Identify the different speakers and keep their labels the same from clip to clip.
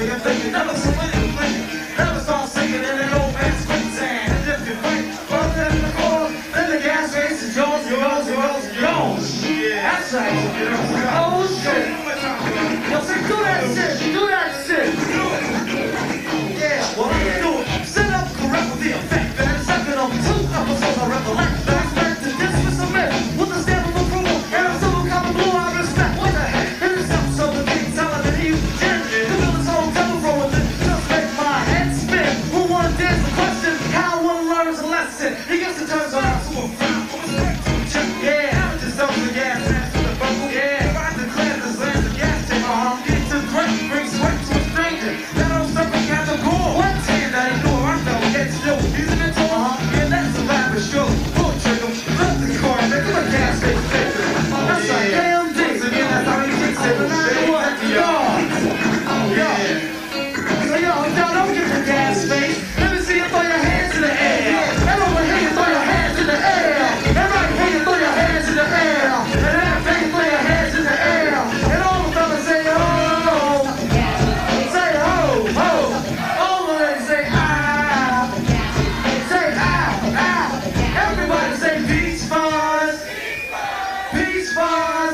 Speaker 1: for your thinking. Never split it, thinking. Never start singing in an old man's quicksand. And if you fight, fuck that in the core, then the gas face is yours, yours, yours, yours. Yeah, that's right. Oh shit. Yo, say do that shit, do that shit. Do it. Yeah, well I'm gonna do it. Set up correct with the effect. Then second of 2 episodes I recollect. Back to dismiss a myth with the stamp of approval and a civil common blue I respect. What the heck? In this episode of King telling that he was genuine. The villain's whole telephone with it. Just make my head spin. Who wanna dance the question? How one learns a lesson. He gets the turns around to a frown. Yeah, I'm just over the gas man to the bubble. Yeah, I declare this land's a gas tank. Get to great, bring sweat to a stranger. That old sucker got the core. What hand I ain't know, I know, get still. He's in the tour. Yeah, that's a rapid show. Pull trigger, flip the car, make him a gas face figure. That's like KMD. Again, that's how he takes it. No matter what, yo. So yo, don't get the gas face. Let me see you throw your hands in the air. And over here, you throw your hands in the air. And right here, you throw your hands in the air. And that thing, throw your hands in the air. And all the fellas say, oh. Say, oh, oh. All the ladies say, ah. Say, ah, ah. Everybody say, Peachfuzz. Peachfuzz.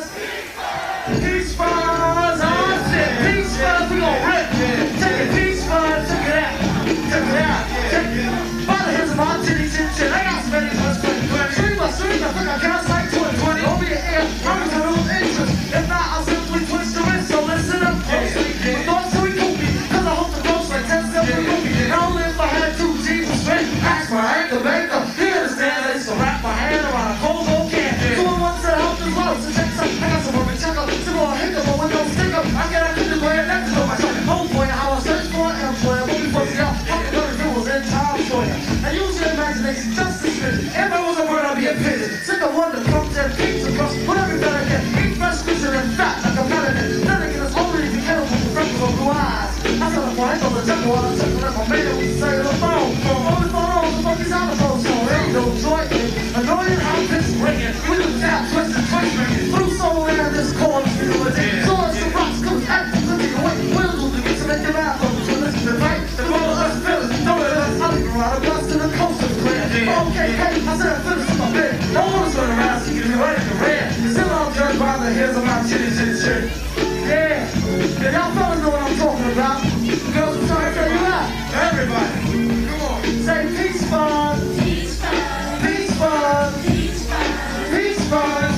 Speaker 1: Peachfuzz. Oh, shit. Peachfuzz, we gon' rip. Take it, Peachfuzz. Check it out. Check it out. Check it out. By the hands of my titty, shit. I got some many plus 20. Stream, I think I got like 20. Over your ear, I'm gonna lose interest. If not, I'll simply twist the wrist. So listen up closely. The thoughts so we goofy, cause I hope the ghost like 10 steps in movie. And only if I had 2 G's to spend. Ask my anchor banker. He understands that it's to wrap my hand around a cold old can. Someone wants to help this load, so check some. I got some more check up. Some more hiccup, but with no stick up. I get out to the grand next to myself. Oh boy, how I search for an employer. But before the out, fucking other rules and time for you. I use your imagination just to spit. If I was a bird, I'd be a pigeon. Sick of wonder, comes and peeps across whatever that I get. Eat fresh creature and fat like a pelican. Then again, it's only to kill with the freckles of blue eyes. I said a point on the jungle while I'm checking at my man with the cellular phone. Only phone on the fucking xylophone, so ain't no joy in it. Annoying how pitch ringing. With the tap, twist and twist ringing. Through soul and this corner, feel it. Swords and rocks, comes acting, looking away. Wills to get to make your mouth open. So listen to right, the roll of us feelings. Don't let us out of the ride, blast to the coast of the clear. Okay, hey, I said I finished in my bed. No one's running around, so you can be right in the red. Still all judged by the hairs of my chitty chitty chitty. Yeah, and y'all fellas know what I'm talking about. Girls, I'm trying to tell you out. Everybody, come on. Say Peachfuzz. Peachfuzz. Peachfuzz.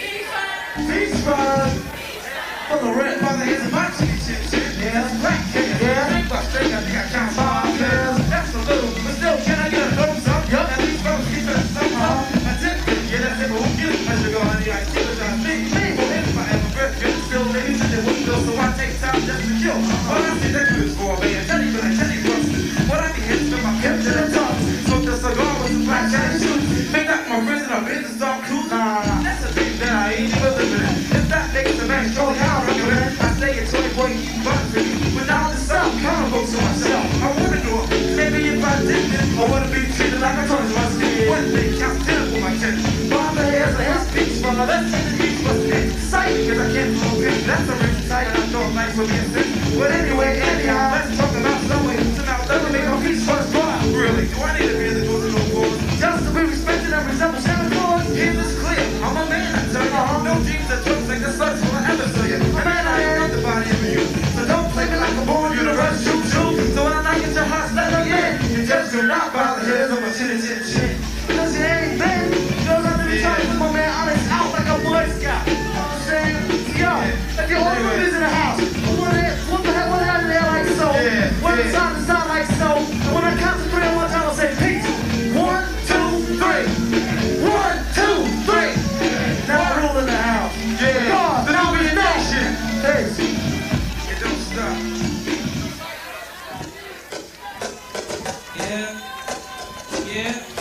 Speaker 1: Peachfuzz. For the red, by the hairs of my chitty chitty chitty. Yeah, that's black. Yeah, think about straight, I think I count 5 pairs. That's a little, but still, can I get a thumbs up? Yup, at least fellas keep it somehow. I did, yeah, that's it, but who get it? I should go on the IT, but I think, well, if I ever breath, get still, ladies, and they wouldn't go, so I take time just to kill. All I see that is for me, and tell you bucks. What I can hit, spin my pimp to the top. Smoke the cigar with some black cat shoes. Make that my friends and our business start cruising. That's a thing that I ain't even living in. If that makes a man show how I recommend, I say a toy boy, keep buttons for you. But now the sound, accountable to myself. I wanna do it. Maybe if I did this, I wanna be treated like a toy must be. One day, count dinner for my kid. Bob the hairs, the hair's Peachfuzz. Let's see the Peachfuzz today. Sight, because I can't throw it. That's a rich sight, and I thought life would be a sin. But anyway, anyhow, let's talk about some way. So now, let me make my Peachfuzz fly. Really, do I need to be in the doors of no doors? Just to be respected and resemble Santa Claus? Hear this clear, I'm a man, I tell you. No dreams or jokes like the sluts will I ever tell you. A man I am, the body of you. So don't play me like a born universe, shoot. So when I knock at your heart, let me in. You just do not bow the heads of my chin. Cause you ain't been. You don't have to be trying to put my man honest out like a Boy Scout. You know what I'm saying? Yo, if you're all the in the house, what the hell in there like so? When it's on the side like so. And when I count to 3 at one time, I'll say peace. 1, 2, 3. 1, 2, 3. Now I rule in the house. Yeah. God, the domination. Peace. It don't stop. Yeah.